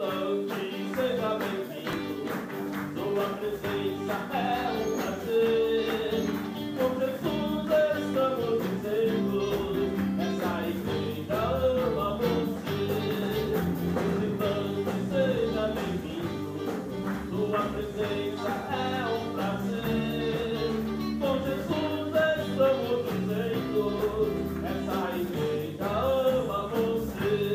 visitante, seja bem-vindo. Sua presença é um prazer. Com Jesus estamos dizendo, essa igreja ama você. Visitante, seja bem-vindo. Sua presença é um prazer. Com Jesus estamos dizendo, essa igreja ama você.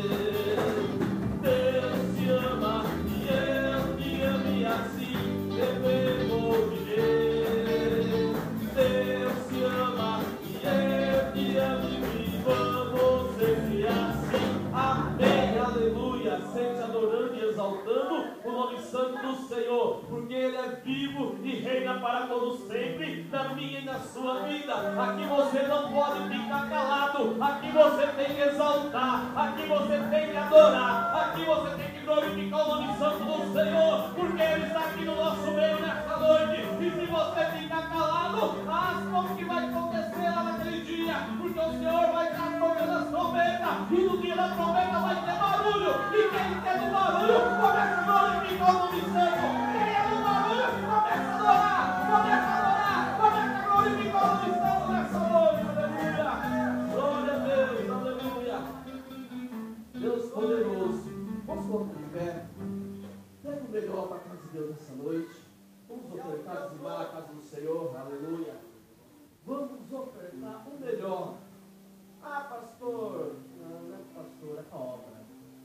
Deus te ama e eu te ame assim, devemos viver. Deus te ama e eu te ame e vamos sempre assim. Amém, aleluia. Sempre adorando e exaltando o nome santo do Senhor, porque Ele é vivo e reina para todos sempre, na minha e na sua vida. Aqui você não pode ficar calado, aqui você tem que exaltar, aqui você tem que adorar, aqui você tem que glorificar o nome santo do Senhor, porque Ele está aqui no nosso meio nesta noite. E se você ficar calado, como que vai acontecer lá naquele dia? Porque o Senhor vai estar tocando as trombetas, e no dia da trombeta vai ter barulho, e quem quer do barulho, começa a glorificar o nome santo. Quem é do barulho, começa a adorar, começa a adorar, começa a glorificar o nome santo nessa noite. Aleluia, glória a Deus, aleluia. Deus poderoso. Vamos colocar de pé. Pega o melhor para a casa de Deus nessa noite. Vamos ofertar, dizimar a casa do Senhor, aleluia. Vamos ofertar o melhor. Ah, pastor, não é pastor, é a obra.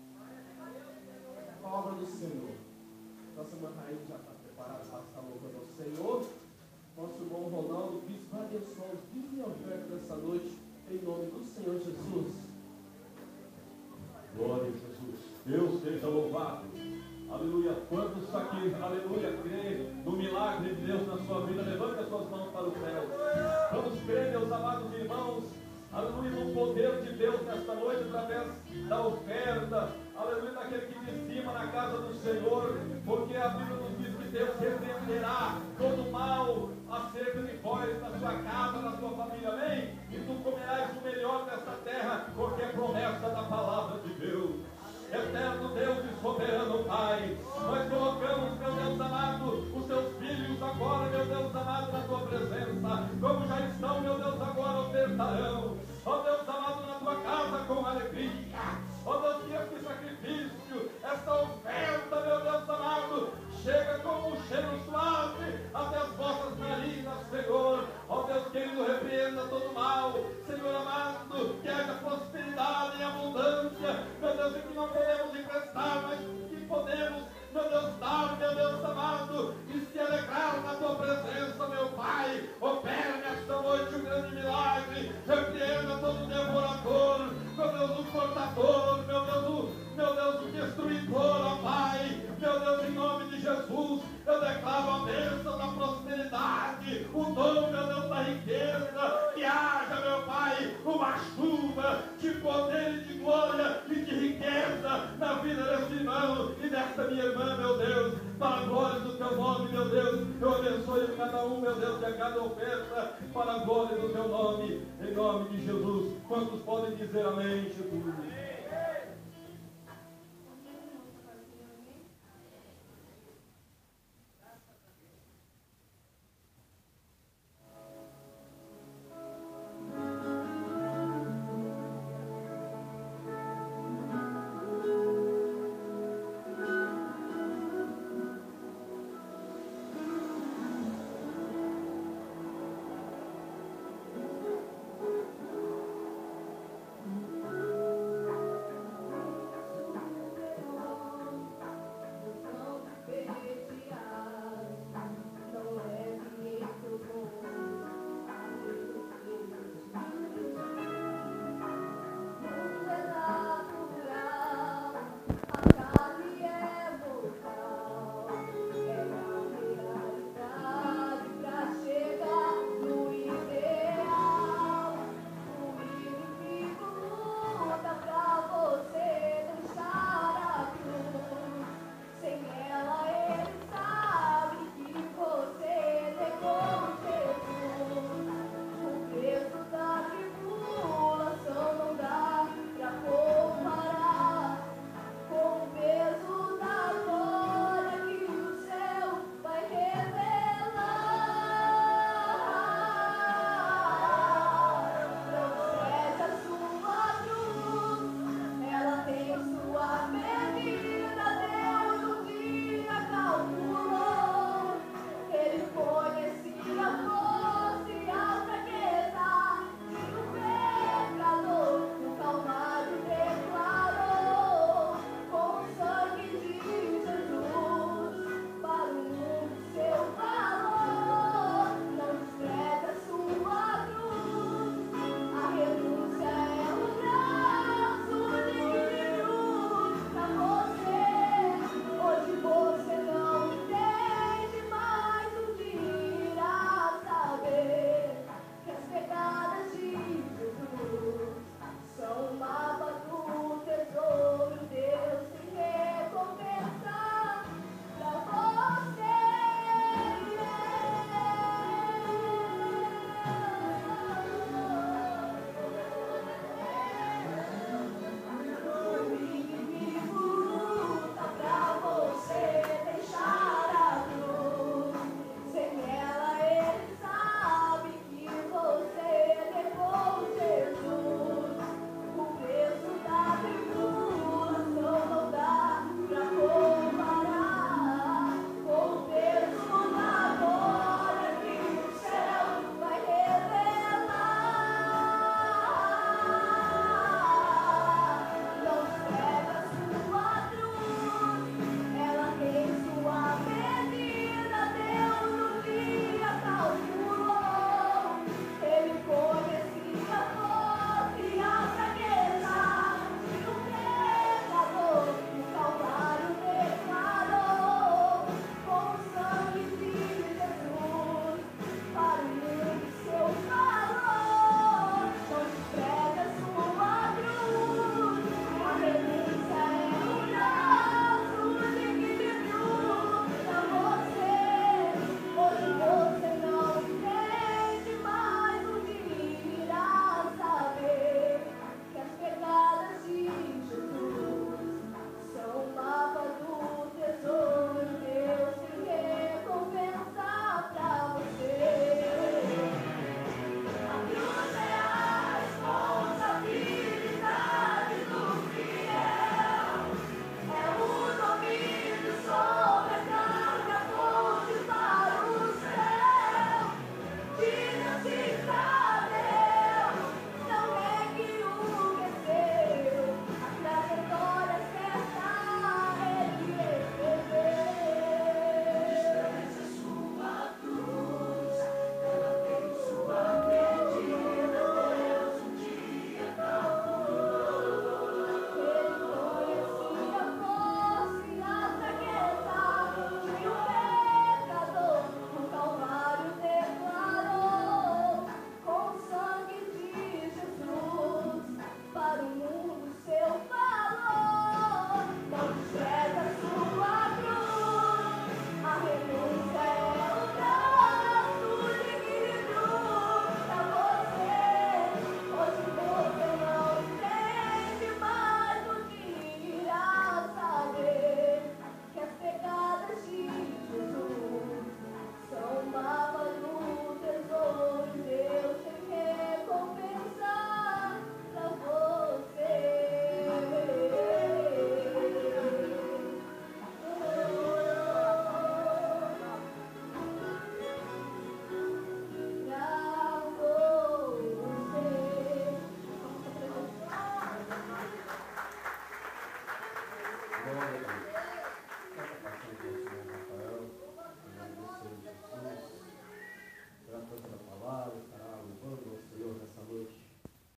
A obra do Senhor. Nossa irmã Raíssa já está preparada para estar louvando ao Senhor. Nosso irmão Ronaldo, bispo, abençoa os dízimos e ofertas dessa noite, em nome do Senhor Jesus. Glória a Jesus. Deus seja louvado. Aleluia. Quantos aqui, aleluia, creem no milagre de Deus na sua vida? Levante as suas mãos para o céu. Vamos crer, meus amados irmãos, aleluia, no poder de Deus nesta noite, através da oferta, aleluia, daquele que dizima na casa do Senhor, porque a Bíblia nos diz que Deus repreenderá todo mal acerca de vós, na sua casa, na sua família, amém? E tu comerás o melhor desta terra, porque é promessa da palavra de Deus. Eterno Deus e soberano Pai, nós colocamos, meu Deus amado, os teus filhos agora, meu Deus amado, na tua presença, como já estão, meu Deus, agora ofertarão, ó Deus amado, na tua casa com alegria, ó Deus, que este sacrifício, esta oferta, meu Deus amado, chega como um cheiro suave até as vossas narinas, Senhor, ó Deus querido, repreenda todo mal, Senhor amado, que haja prosperidade e abundância, meu Deus, e que não podemos emprestar, mas que podemos, meu Deus, dar, meu Deus amado, e se alegrar na tua presença, meu Pai. Opera nesta noite um grande milagre, repreenda todo devorador, meu Deus, o cortador, meu Deus, o destruidor, ó Pai, meu Deus, em nome de Jesus, eu declaro a bênção da prosperidade, o dom, meu Deus, da riqueza, que haja, meu Pai, uma chuva de poder e de glória e de riqueza na vida desse irmão e desta minha irmã, meu Deus, para a glória do teu nome, meu Deus, eu abençoe cada um, meu Deus, e a cada oferta, para a glória do teu nome, em nome de Jesus. Quantos podem dizer amém, Jesus?